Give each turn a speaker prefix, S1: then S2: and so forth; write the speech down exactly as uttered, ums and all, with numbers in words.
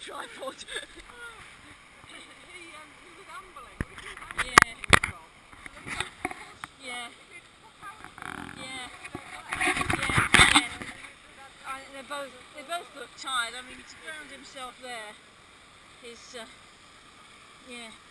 S1: tripod.
S2: he, um, he was ambling.
S1: Yeah. Yeah. Yeah. Yeah. Yeah. I, they both they both look tired. I mean, to ground himself there is uh, yeah.